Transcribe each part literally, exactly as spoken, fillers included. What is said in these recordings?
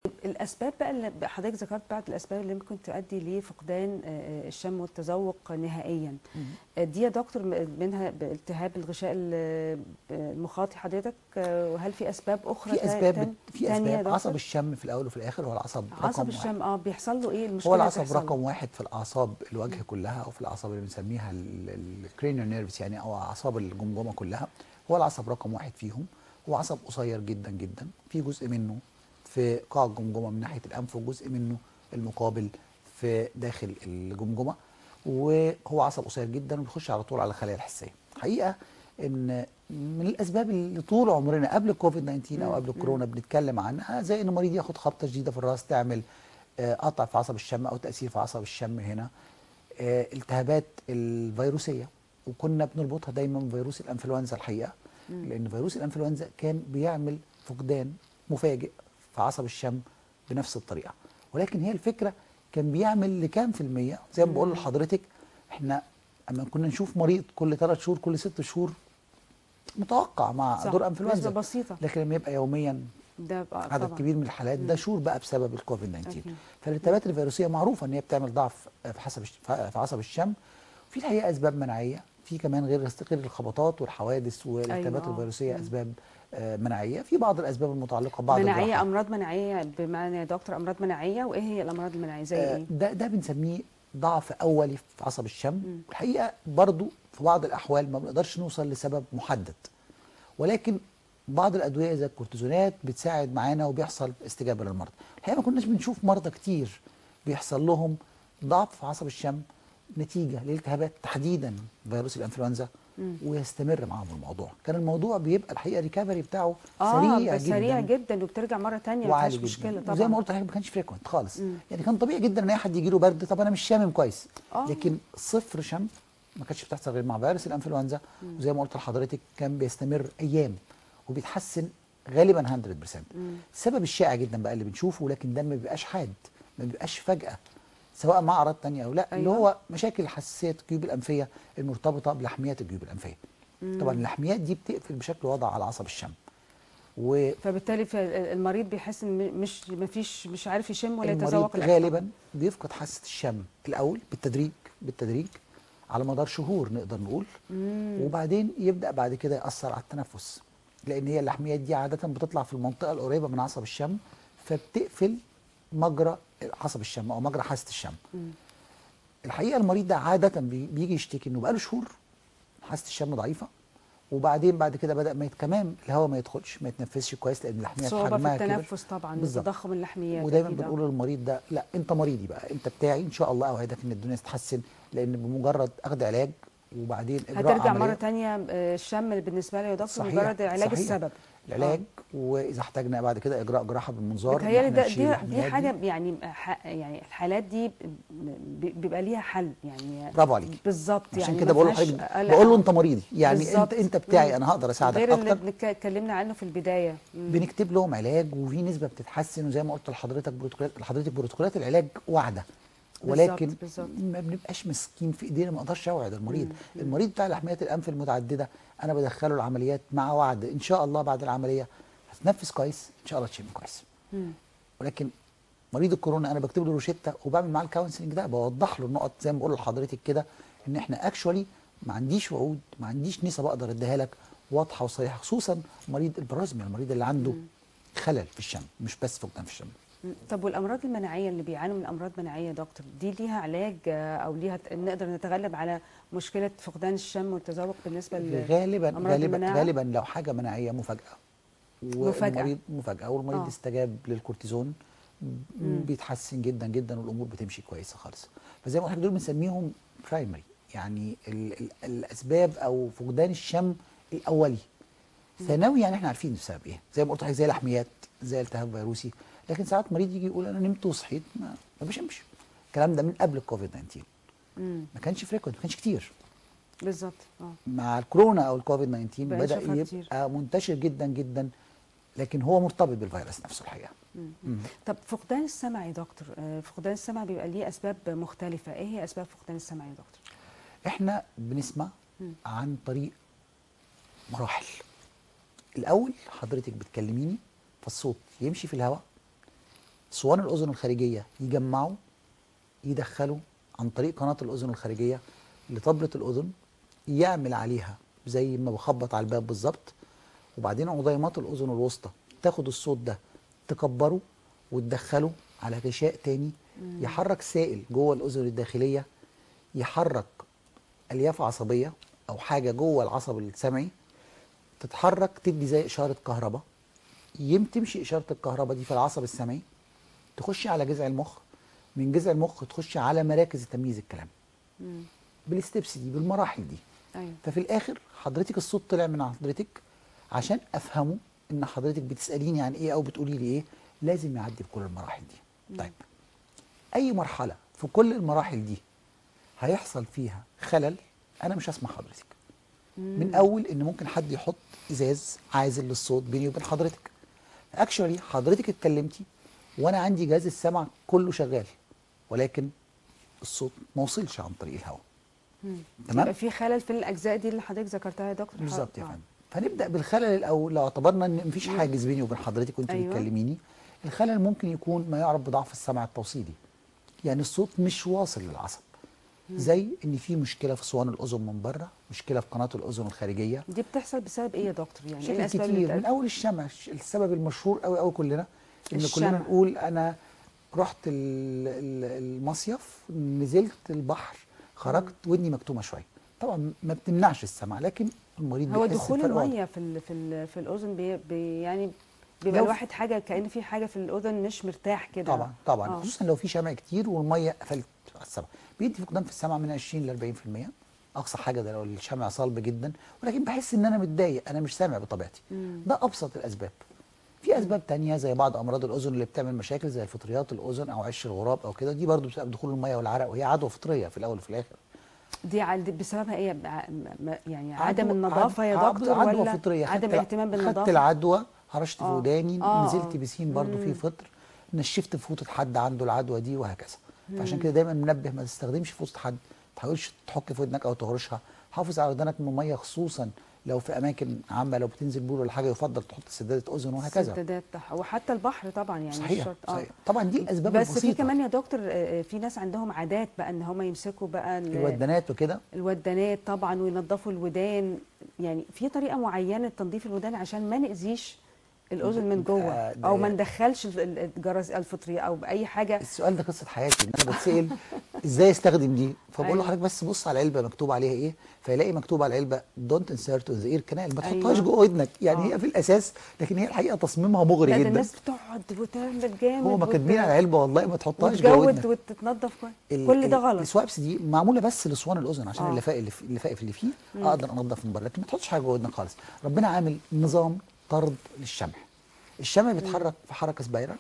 الاسباب بقى اللي حضرتك ذكرت بعض الاسباب اللي ممكن تؤدي لفقدان آه، الشم والتذوق نهائيا. آه، دي يا دكتور م- منها التهاب الغشاء ال- المخاطي حضرتك، آه، وهل في اسباب اخرى في تا- اسباب بت... تان- في تانية يا اسباب عصب دكتور؟ الشم في الاول وفي الاخر هو العصب عصب رقم واحد. الشم اه بيحصل له ايه هو المشكله اللي العصب بتحصل له؟ رقم واحد في الاعصاب الوجه كلها، او في الاعصاب اللي بنسميها الكرينيال نيرفز يعني، او اعصاب الجمجمه كلها. هو العصب رقم واحد فيهم. هو عصب قصير جدا جدا، في جزء منه في قاع الجمجمه من ناحيه الانف، وجزء منه المقابل في داخل الجمجمه. وهو عصب قصير جدا وبيخش على طول على الخلايا الحسيه. حقيقه ان من الاسباب اللي طول عمرنا قبل كوفيد تسعة عشر او مم، قبل مم. الكورونا بنتكلم عنها، زي ان المريض ياخد خبطه شديده في الراس تعمل آه، قطع في عصب الشم او تاثير في عصب الشم هنا. آه، التهابات الفيروسيه، وكنا بنربطها دايما بفيروس الانفلونزا الحقيقه، لان فيروس الانفلونزا كان بيعمل فقدان مفاجئ في عصب الشم بنفس الطريقه. ولكن هي الفكره كان بيعمل لكام في الميه؟ زي ما بقول لحضرتك، احنا اما كنا نشوف مريض كل ثلاث شهور كل ست شهور متوقع مع صح، دور نسبه انفلونزا، بسيطه. لكن لما يبقى يوميا ده بقى عدد طبعا. كبير من الحالات ده مم. شور بقى بسبب الكوفيد تسعة عشر. اكيد. فالالتهابات الفيروسيه معروفه ان هي بتعمل ضعف في حسب الش- في عصب الشم. في الحقيقه اسباب مناعيه، في كمان غير غير الخبطات والحوادث ايوه والالتهابات اه. الفيروسيه مم. اسباب آه، مناعيه. في بعض الاسباب المتعلقه ببعض مناعيه، الجراحات. امراض مناعيه بمعنى يا دكتور امراض مناعيه، وايه هي الامراض المناعيه زي آه، ايه؟ ده ده بنسميه ضعف اولي في عصب الشم. مم. والحقيقه برضو في بعض الاحوال ما بنقدرش نوصل لسبب محدد، ولكن بعض الادويه زي الكورتيزونات بتساعد معانا وبيحصل استجابه للمرضى. الحقيقه ما كناش بنشوف مرضى كتير بيحصل لهم ضعف في عصب الشم نتيجه لالتهابات تحديدا فيروس الانفلونزا مم. ويستمر معاهم الموضوع. كان الموضوع بيبقى الحقيقه ريكفري بتاعه اه سريع بس سريع جدا جدا وبترجع مره تانية ما وعالي فيهاش جدا. مشكله وزي ما طبعا. قلت لحضرتك ما كانش فريكونت خالص. مم. يعني كان طبيعي جدا ان اي حد يجي له برد، طب انا مش شامم كويس، اه. لكن صفر شم ما كانتش بتحصل غير مع فيروس الانفلونزا. وزي ما قلت لحضرتك كان بيستمر ايام وبيتحسن غالبا مية بالمية. مم. السبب الشائع جدا بقى اللي بنشوفه، لكن ده ما بيبقاش حاد، ما بيبقاش فجأة سواء مع اعراض تانية او لا، اللي ايوه. هو مشاكل حساسيه الجيوب الانفيه المرتبطه بلحميات الجيوب الانفيه. طبعا مم. اللحميات دي بتقفل بشكل واضح على عصب الشم، و فبالتالي في المريض بيحس ان م- مش ما فيش مش عارف يشم ولا المريض يتذوق الاكل طبعا. غالبا بيفقد حاسه الشم الاول بالتدريج بالتدريج على مدار شهور نقدر نقول، مم. وبعدين يبدا بعد كده ياثر على التنفس، لان هي اللحميات دي عاده بتطلع في المنطقه القريبه من عصب الشم، فبتقفل مجرى عصب الشم او مجرى حاسه الشم. مم. الحقيقه المريض ده عاده بي- بيجي يشتكي انه بقاله شهور حاسه الشم ضعيفه، وبعدين بعد كده بدا ما يت- كمان الهواء ما يدخلش، ما يتنفسش كويس لان اللحميات صعوبه في حجمها كبر. التنفس طبعا، بالظبط. تضخم اللحميات ودايما اكيد اه. بنقول للمريض ده لا انت مريضي بقى، انت بتاعي، ان شاء الله اوعدك ان الدنيا تتحسن، لان بمجرد اخذ علاج وبعدين اجراء هترجع مره عمليه. تانية آه، الشم بالنسبه لي يا دكتور صحيح مجرد علاج صحيح. السبب. اه. العلاج، واذا احتاجنا بعد كده اجراء جراحه بالمنظار ان بتهيألي احنا ده نشيل دي دي اللحميات دي. حاجه يعني ح- يعني الحالات دي ب- بيبقى ليها حل يعني. برافو عليك. بالظبط عشان يعني كده ما بقول فيهاش لحضرتك، قلق بقول له اه. انت مريضي، يعني انت بالظبط. انت مم. بتاعي انا هقدر اساعدك غير اللي اكتر. بنك- اتكلمنا عنه في البدايه. مم. بنكتب لهم علاج وفي نسبه بتتحسن، وزي ما قلت لحضرتك بروتوكولات لحضرتك بروتوكولات العلاج واعده، بالظبط ولكن بالظبط. ما بنبقاش مسكين في ايدينا، ما اقدرش اوعد المريض. مم. مم. المريض بتاع لحميات الانف المتعدده انا بدخله العمليات مع وعد ان شاء الله بعد العمليه هتنفس كويس، ان شاء الله تشم كويس. مم. ولكن مريض الكورونا انا بكتب له روشته وبعمل معاه الكونسلنج ده، بوضح له النقط زي ما بقول لحضرتك كده، ان احنا اكشولي ما عنديش وعود، ما عنديش نسب اقدر اديها لك واضحه وصريحه، خصوصا مريض البرازميا، المريض اللي عنده مم. خلل في الشم مش بس فقدان في الشم. مم. طب والامراض المناعيه اللي بيعانوا من امراض مناعيه يا دكتور، دي ليها علاج آه، او ليها نقدر نتغلب على مشكله فقدان الشم والتذوق بالنسبه غالبا لامراض غالبا المناعه؟ غالبا لو حاجه مناعيه مفاجاه مفاجاه. والمريض مفاجاه والمريض اه. استجاب للكورتيزون مم. بيتحسن جدا جدا والامور بتمشي كويسه خالص. فزي ما قلت لك دول بنسميهم برايمري، يعني ال ال الاسباب او فقدان الشم الاولي. ثانوي يعني احنا عارفين السبب ايه، زي ما قلت لحضرتك زي لحميات، زي التهاب فيروسي. لكن ساعات مريض يجي يقول انا نمت وصحيت ما, ما بشمش. الكلام ده من قبل الكوفيد تسعة عشر، مم. ما كانش فريكونت، ما كانش كتير. بالظبط اه. مع الكورونا او الكوفيد تسعة عشر بقى بدا نشوفها كتير. يبقى منتشر جدا جدا، لكن هو مرتبط بالفيروس نفسه الحقيقه. مم. مم. طب فقدان السمع يا دكتور، آه، فقدان السمع بيبقى ليه اسباب مختلفه، ايه هي اسباب فقدان السمع يا دكتور؟ احنا بنسمع مم. عن طريق مراحل. الاول حضرتك بتكلميني فالصوت يمشي في الهواء اسوان الاذن الخارجيه يجمعوا يدخلوا عن طريق قناه الاذن الخارجيه لطبله الاذن، يعمل عليها زي ما بخبط على الباب بالظبط، وبعدين عضيمات الاذن الوسطى تاخد الصوت ده تكبره وتدخله على غشاء تاني يحرك سائل جوه الاذن الداخليه، يحرك الياف عصبيه او حاجه جوه العصب السمعي تتحرك تدي زي اشاره كهرباء، يم تمشي اشاره الكهرباء دي في العصب السمعي تخش على جذع المخ، من جذع المخ تخش على مراكز تمييز الكلام. مم. بالستبس دي بالمراحل دي. ايوه. ففي الاخر حضرتك الصوت طلع من حضرتك عشان افهمه ان حضرتك بتساليني عن ايه او بتقولي لي ايه، لازم يعدي بكل المراحل دي. مم. طيب اي مرحله في كل المراحل دي هيحصل فيها خلل، انا مش هسمع حضرتك. مم. من اول ان ممكن حد يحط ازاز عازل للصوت بيني وبين حضرتك. اكشولي حضرتك اتكلمتي وانا عندي جهاز السمع كله شغال، ولكن الصوت ما وصلش عن طريق الهواء. مم. تمام؟ يبقى في خلل في الاجزاء دي اللي حضرتك ذكرتها يا دكتور. بالظبط يا آه. فندم. فنبدا بالخلل الاول. لو اعتبرنا ان مفيش مم. حاجز بيني وبين حضرتك وانت أيوة. بتكلميني، الخلل ممكن يكون ما يعرف بضعف السمع التوصيلي، يعني الصوت مش واصل للعصب. زي ان في مشكله في صوان الاذن من بره، مشكله في قناه الاذن الخارجيه. دي بتحصل بسبب ايه يا دكتور؟ يعني ايه بشكل الاسباب اللي كتير، من بتأدي؟ اول الشمع. السبب المشهور قوي قوي كلنا ان الشمع. كلنا نقول انا رحت ال- ال- المصيف، نزلت البحر، خرجت ودني مكتومه شويه. طبعا ما بتمنعش السمع، لكن المريض هو بيحس دخول بفرق واضح. الميه في ال في ال في الاذن بي بي يعني بيبقى لو- الواحد حاجه كأن في حاجه في الاذن مش مرتاح كده. طبعا طبعا آه. خصوصا لو في شمع كتير والميه قفلت على السمع، بيدي فقدان في السمع من عشرين ل أربعين في المية اقصى حاجه، ده لو الشمع صلب جدا، ولكن بحس ان انا متضايق، انا مش سامع بطبيعتي. مم. ده ابسط الاسباب. في اسباب تانية زي بعض امراض الاذن اللي بتعمل مشاكل زي الفطريات الاذن او عش الغراب او كده، دي برضو بسبب دخول الميه والعرق، وهي عدوى فطريه في الاول وفي الاخر. دي عد- بسببها ايه؟ ع- م- يعني عدوى- عدم النظافه يا عد- دكتور عدوى ولا فطريه. خدت عدم الع- الاهتمام خدت بالنظافه؟ العدوى، هرشت في آه. وداني، آه، نزلت آه. بسين برضو فيه مم. فطر، نشفت في فوطه حد عنده العدوى دي، وهكذا. فعشان كده دايما منبه ما تستخدمش فوطه حد، ما تحاولش تحك في ودنك او تهرشها، حافظ على ودانك من الميه، خصوصا لو في اماكن عامه، لو بتنزل بول ولا حاجه يفضل تحط سداده اذن وهكذا. السدادات تح- وحتى البحر طبعا يعني مش صحيح شرط. صحيح. طبعا دي الاسباب بس البسيطه. في كمان يا دكتور آه، آه، في ناس عندهم عادات بقى ان هم يمسكوا بقى ال- الودانات وكده. الودانات طبعا وينظفوا الودان، يعني في طريقه معينه لتنظيف الودان عشان ما ناذيش الاذن من جوه آه، ده او ما يعني- ندخلش ال- ال- الجرس الفطريه او باي حاجه. السؤال ده قصه حياتي، ان انا بتسال ازاي استخدم دي، فبقول له أيوة. حضرتك بس بص على العلبه مكتوب عليها ايه، فيلاقي مكتوب على العلبه دونت انسيرت ذا اير كانال، ما تحطهاش أيوة. جوه ودنك. يعني آه. هي في الاساس، لكن هي الحقيقه تصميمها مغري لا ده جدا. الناس بتقعد وتعمل جامد هو ما وت- كاتبين على العلبه والله ما تحطهاش جوه وتجود ودنك. وتتنضف كويس. ال- كل ده ال- غلط. السوابس دي معموله بس لصوان الاذن عشان آه. اللفائف اللي في- اللفائف اللي فيه اقدر انضف من بره، لكن ما تحطش حاجه جوه ودنك خالص. ربنا عامل نظام طرد للشمع. الشمع بيتحرك في حركه سبايرال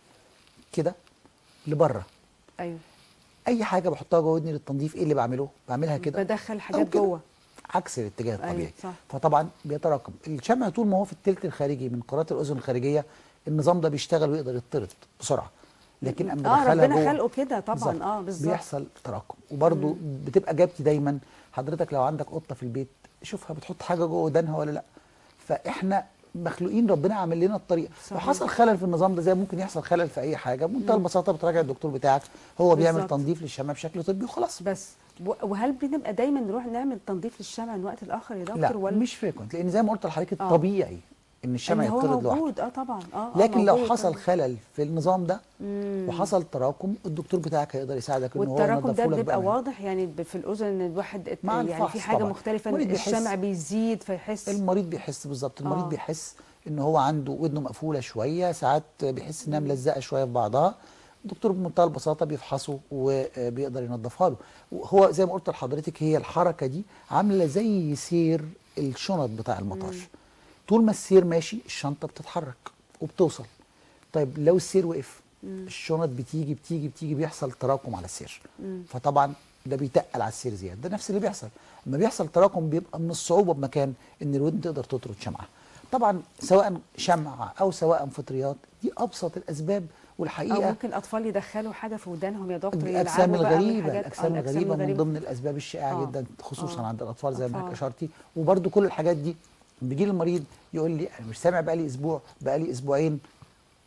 كده لبره. ايوه. اي حاجه بحطها جوه ودني للتنظيف، ايه اللي بعمله؟ بعملها كده بدخل أو حاجات كده، جوه. عكس الاتجاه الطبيعي. أيوة، صح. فطبعا بيتراكم الشمع طول ما هو في التلت الخارجي من قناه الاذن الخارجيه، النظام ده بيشتغل ويقدر يطرد بسرعه. لكن اما اه بدخلها ربنا جوه خلقه كده طبعا. بالظبط. اه بالظبط. بيحصل تراكم. وبرده بتبقى اجابتي دايما حضرتك لو عندك قطه في البيت شوفها بتحط حاجه جوه ودانها ولا لا. فاحنا مخلوقين، ربنا عامل لنا الطريقه. لو صحيح. حصل خلل في النظام ده زي ممكن يحصل خلل في اي حاجه، بمنتهى البساطه بتراجع الدكتور بتاعك، هو بيعمل بالظبط. تنظيف للشمع بشكل طبي وخلاص. بس و- وهل بنبقى دايما نروح نعمل تنظيف للشمع من وقت لاخر يا دكتور؟ لا ولا مش فريكونت، لان زي ما قلت لحضرتك آه. الطبيعي ان الشمع إن هو يطرد لوحده. موجود اه طبعا. اه آه، لكن لو موجود حصل طبعاً. خلل في النظام ده مم. وحصل تراكم، الدكتور بتاعك هيقدر يساعدك ان هو والتراكم ده ينظفه لك بيبقى بأمان. واضح يعني ب- في الاذن ان الواحد ات- مع يعني الفحص في حاجه طبعاً. مختلفه، ان المريض بيحس- الشمع بيزيد فيحس. المريض بيحس بالظبط، المريض آه. بيحس ان هو عنده ودنه مقفوله شويه، ساعات بيحس انها ملزقه شويه في بعضها. الدكتور بمنتهى البساطه بيفحصه وبيقدر ينظفها له. وهو زي ما قلت لحضرتك هي الحركه دي عامله زي سير الشنط بتاع المطار. طول ما السير ماشي الشنطه بتتحرك وبتوصل. طيب لو السير وقف الشنط بتيجي بتيجي بتيجي بيحصل تراكم على السير. فطبعا ده بيتقل على السير زياده. ده نفس اللي بيحصل لما بيحصل تراكم، بيبقى من الصعوبه بمكان ان الودن تقدر تطرد شمعه. طبعا سواء شمعه او سواء فطريات، دي ابسط الاسباب. او والحقيقه ممكن الاطفال يدخلوا حاجه في ودانهم يا دكتور الاجسام يلعبوا بقى الغريبه والحاجات- آه، الاجسام الغريبه من الغريبة. ضمن الاسباب الشائعه آه. جدا خصوصا آه. عند الاطفال زي ما حضرتك أطفال. اشرتي. وبرده كل الحاجات دي بيجي لي المريض يقول لي انا مش سامع بقالي اسبوع بقالي اسبوعين،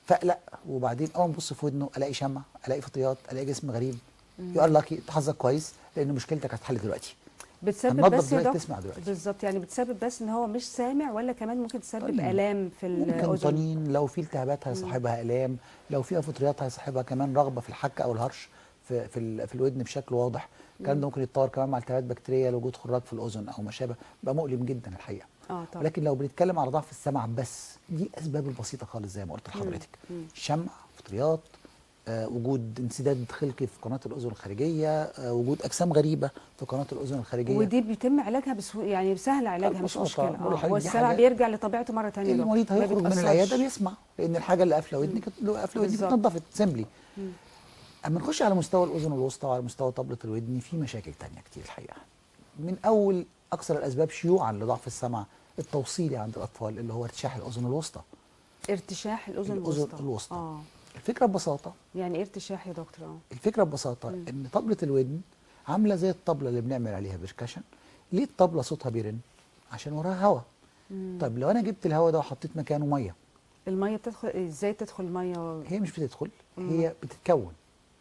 فاقلق، وبعدين اول ما ابص في ودنه الاقي شمع، الاقي فطريات، الاقي جسم غريب. يقول لك انت حظك كويس لان مشكلتك هتتحل دلوقتي. بتسبب هننضف بس يا دلوقتي دكتور تسمع دلوقتي. بالظبط، يعني بتسبب بس ان هو مش سامع، ولا كمان ممكن تسبب طنين. الام في ممكن الاذن؟ طنين، لو في التهابات هيصاحبها الام، لو فيها فطريات هيصاحبها كمان رغبه في الحك او الهرش في في, ال- في الودن بشكل واضح. الكلام ده ممكن يتطور كمان مع التهابات بكتيريه لوجود خراج في الاذن او ما شابه، بيبقى مؤلم جدا الحقيقه. اه طبعا. ولكن لو بنتكلم على ضعف السمع بس، دي اسباب البسيطه خالص زي ما قلت مم. لحضرتك. مم. شمع، فطريات، آه، وجود انسداد خلقي في قناه الاذن الخارجيه، آه، وجود اجسام غريبه في قناه الاذن الخارجيه. ودي بيتم علاجها بسهوله، يعني سهل علاجها مش ببساطة مشكله؟ بقول اه لحضرتك دي والسمع حاجات بيرجع لطبيعته مره ثانيه يا دكتور، المريض ما هيخرج من العياده بيتاثرش؟ بيسمع، لان الحاجه اللي قافله ودني كانت قافله ودني بالظبط. اتنضفت سيمبلي. مم. اما نخش على مستوى الاذن الوسطى وعلى مستوى طبله الودن، في مشاكل تانية كتير الحقيقه. من اول اكثر الاسباب شيوعا لضعف السمع التوصيلي عند الاطفال، اللي هو ارتشاح الاذن الوسطى. ارتشاح الاذن الاذن الوسطى. الوسطى. اه الفكره ببساطه يعني ايه ارتشاح يا دكتور؟ اه الفكره ببساطه مم. ان طبله الودن عامله زي الطبله اللي بنعمل عليها بركشن. ليه الطبله صوتها بيرن؟ عشان وراها هواء. مم. طب لو انا جبت الهواء ده وحطيت مكانه ميه، الميه بتدخل ازاي؟ تدخل الميه؟ هي مش بتدخل، مم. هي بتتكون.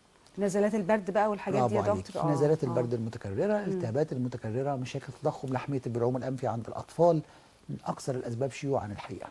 نزلات البرد بقى والحاجات دي برافو يا عليك. دكتور؟ في اه نزلات اه البرد المتكرره، الالتهابات المتكرره، مشاكل تضخم لحميه البلعوم الانفي عند الاطفال، من اكثر الاسباب شيوعا الحقيقه.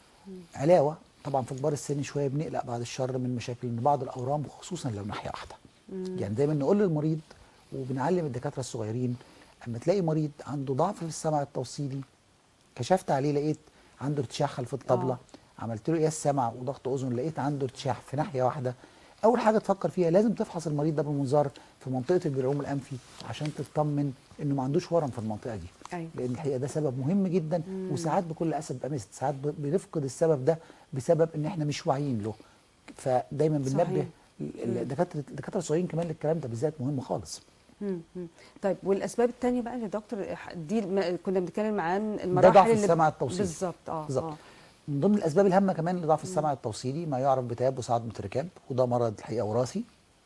علاوه طبعا في كبار السن شويه بنقلق بعد الشر من مشاكل ان بعض الاورام، خصوصا لو ناحيه واحده. يعني دايما نقول للمريض وبنعلم الدكاتره الصغيرين، اما تلاقي مريض عنده ضعف في السمع التوصيلي، كشفت عليه لقيت عنده ارتشاح خلف الطبله، آه. عملت له قياس سمع وضغط اذن لقيت عنده ارتشاح في ناحيه واحده، اول حاجه تفكر فيها لازم تفحص المريض ده بالمنظار في منطقه البلعوم الانفي عشان تطمن انه ما عندوش ورم في المنطقه دي. أيوة. لان الحقيقه ده سبب مهم جدا، وساعات بكل اسف بقى مست ساعات ب- بنفقد السبب ده بسبب ان احنا مش واعيين له. فدايما بننبه صحيح. ال- الدكاتره الدكاتره الصغيرين كمان للكلام ده بالذات مهم خالص. مم. مم. طيب والاسباب الثانيه بقى يا دكتور، دي ما كنا بنتكلم عن ده المراحل ضعف اللي السمع التوصيلي. بالظبط. اه بالظبط. اه من ضمن الاسباب الهامه كمان لضعف السمع التوصيلي ما يعرف بتيبس عظمه الركاب، وده مرض الحقيقه وراثي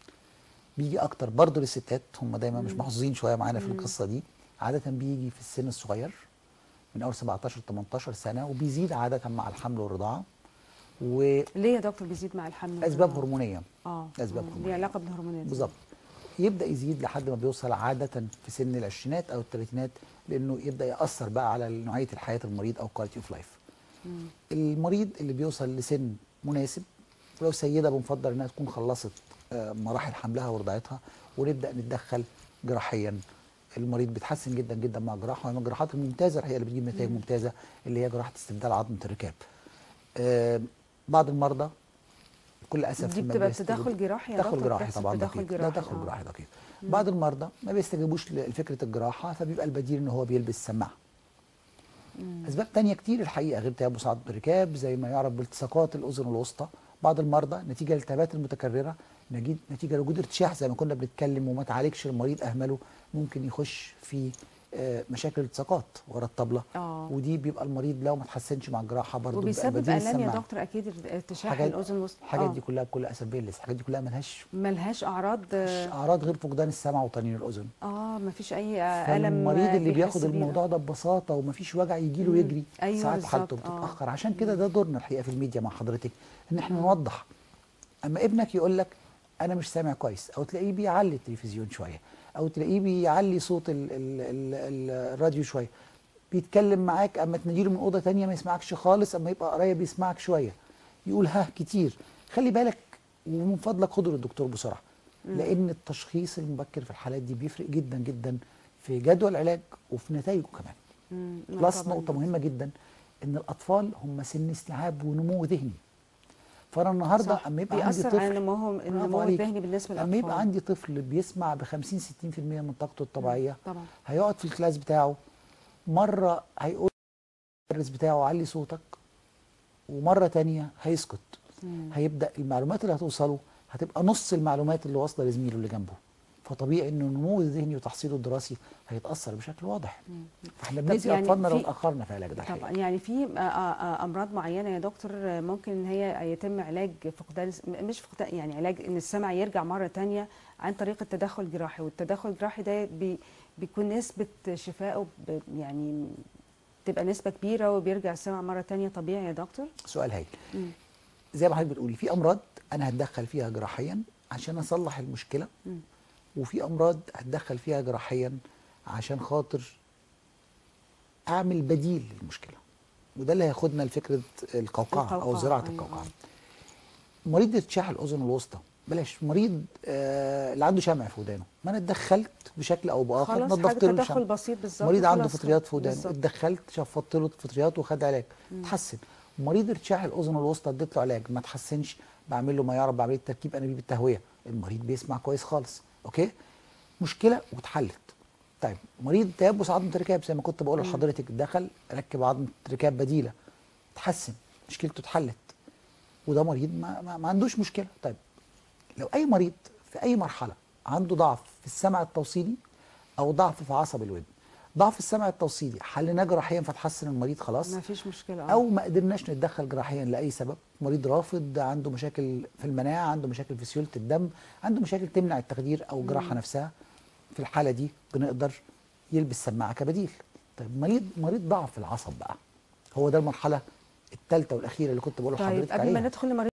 بيجي اكتر برضه للستات، هم دايما مش محظوظين شويه معانا في القصه دي. عاده بيجي في السن الصغير من اول سبعتاشر تمنتاشر سنه، وبيزيد عاده مع الحمل والرضاعه. واسباب ليه يا دكتور بيزيد مع الحمل والرضاعة؟ هرمونيه. اه اسباب آه. هرمونيه ليه علاقه بالهرمونات؟ بالظبط. يبدا يزيد لحد ما بيوصل عاده في سن العشرينات او الثلاثينات، لانه يبدا ياثر بقى على نوعيه الحياه المريض او كواليتي اوف لايف. المريض اللي بيوصل لسن مناسب، ولو سيده بنفضل انها تكون خلصت آه، مراحل حملها ورضاعتها، ونبدا نتدخل جراحيا. المريض بيتحسن جدا جدا مع جراحه، ومن الجراحات الممتازه الحقيقه اللي بتجيب نتائج ممتازه اللي هي جراحه استبدال عظمه الركاب. آه، بعض المرضى بكل اسف دي ما بتبقى بيستجيبوا- تدخل جراحي يا تدخل دكتور؟ جراحي بتحصل طبعا تدخل دقيق. لا جراحي تدخل اه جراحي دقيق. بعض المرضى ما بيستجيبوش لفكره الجراحه، فبيبقى البديل ان هو بيلبس سماعه. اسباب تانية كتير الحقيقه غير تيبس عظمه الركاب، زي ما يعرف بالتصاقات الاذن الوسطى. بعض المرضى نتيجه للالتهابات المتكرره، نجي- نتيجه لوجود ارتشاح زي ما كنا بنتكلم وما تعالجش المريض اهمله، ممكن يخش في آه، مشاكل التصاقات ورا الطبله. اه ودي بيبقى المريض لو ما اتحسنش مع الجراحه برضه بيبقى وبيسبب البديل الام يا السماعه. دكتور اكيد ارتشاح الحاجات الاذن الوسطى؟ الحاجات اه دي كلها بكل اسف بيلس، الحاجات دي كلها ملهاش ملهاش اعراض؟ مش اعراض غير فقدان السمع وطنين الاذن. اه مفيش اي الم فالمريض اللي بيحس بياخد بيه؟ الموضوع ده ببساطه ومفيش وجع يجي له مم. يجري، أيوة ساعات حالته بالظبط. آه. بتتاخر. عشان كده ده دورنا الحقيقه في الميديا مع حضرتك، ان احنا نوضح. اما ابنك يقول لك انا مش سامع كويس، او تلاقيه بيعلي التلفزيون شويه، او تلاقيه بيعلي صوت ال ال ال ال الراديو شويه، بيتكلم معاك اما تناديله من اوضه تانية ما يسمعكش خالص، اما يبقى قريب يسمعك شويه، يقول ها كتير، خلي بالك ومن فضلك خده للدكتور بسرعه. لان التشخيص المبكر في الحالات دي بيفرق جدا جدا في جدوى العلاج وفي نتائجه كمان. مم. لا بلس طبعاً. نقطه مهمه جدا، ان الاطفال هم سن استيعاب ونمو ذهني. فانا النهارده صح. اما يبقى عندي بيأثر طفل، على نموهم برافو النمو عليك. الذهني بالنسبه اما للاطفال. يبقى عندي طفل بيسمع ب خمسين ستين في المية من طاقته الطبيعيه، طبعا. هيقعد في الكلاس بتاعه، مره هيقول المدرس بتاعه علي صوتك، ومره تانية هيسكت. مم. هيبدا المعلومات اللي هتوصله هتبقى نص المعلومات اللي واصله لزميله اللي جنبه. فطبيعي ان النمو الذهني وتحصيله الدراسي هيتاثر بشكل واضح. فاحنا طب بنأذي يعني اطفالنا لو في- اتاخرنا في علاج ده الحقيقة. طبعا يعني في آه، آه، امراض معينه يا دكتور آه، ممكن ان هي يتم علاج فقدان مش فقدان، يعني علاج ان السمع يرجع مره تانية عن طريق التدخل الجراحي، والتدخل الجراحي ده بي بيكون نسبه شفائه ب- يعني تبقى نسبه كبيره وبيرجع السمع مره تانية طبيعي يا دكتور؟ سؤال هايل. مم. زي ما حضرتك بتقولي في امراض انا هتدخل فيها جراحيا عشان اصلح المشكله، مم. وفي امراض هتدخل فيها جراحيا عشان خاطر اعمل بديل للمشكله. وده اللي هياخدنا لفكره القوقعه او القوقعة، زراعه أيوة. القوقعه. مريض ارتشاح الاذن الوسطى، بلاش مريض آه اللي عنده شمع في ودانه، ما انا اتدخلت بشكل او باخر، خلاص حاجه نظفت له الشمع. تدخل بسيط بالظبط مريض عنده وخلاص. فطريات في ودانه، بالظبط. اتدخلت شفطت له الفطريات وخد علاج، اتحسن. مريض ارتشاح الاذن الوسطى اديت له علاج ما اتحسنش، بعمل له ما يعرف بعمليه تركيب انابيب التهويه، المريض بيسمع كويس خالص. اوكي، مشكله واتحلت. طيب مريض تيبس عظمه الركاب زي ما كنت بقول لحضرتك، دخل ركب عظمه ركاب بديله، اتحسن، مشكلته اتحلت، وده مريض ما, ما, ما عندوش مشكله. طيب لو اي مريض في اي مرحله عنده ضعف في السمع التوصيلي او ضعف في عصب الودن، ضعف السمع التوصيلي حلناه جراحيا فتحسن المريض خلاص، ما فيش مشكله. اه او ما قدرناش نتدخل جراحيا لاي سبب، مريض رافض، عنده مشاكل في المناعه، عنده مشاكل في سيوله الدم، عنده مشاكل تمنع التخدير او الجراحه نفسها، في الحاله دي بنقدر يلبس سماعه كبديل. طيب مريض مريض ضعف العصب بقى، هو ده المرحله الثالثه والاخيره اللي كنت بقول طيب لحضرتك قبل ما عليها. ندخل لمريض